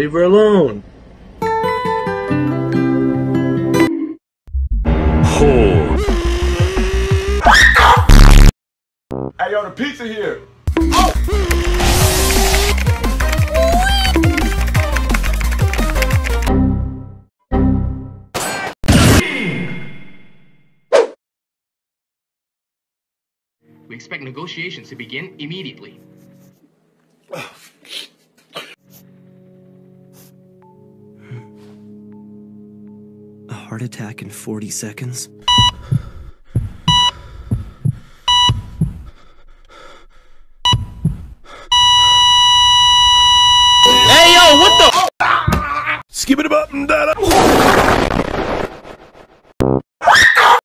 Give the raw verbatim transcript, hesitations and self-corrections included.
leave her alone. Oh. Hey, yo, the pizza here. We expect negotiations to begin immediately. A heart attack in forty seconds? Hey yo, what the? Skip it up and down.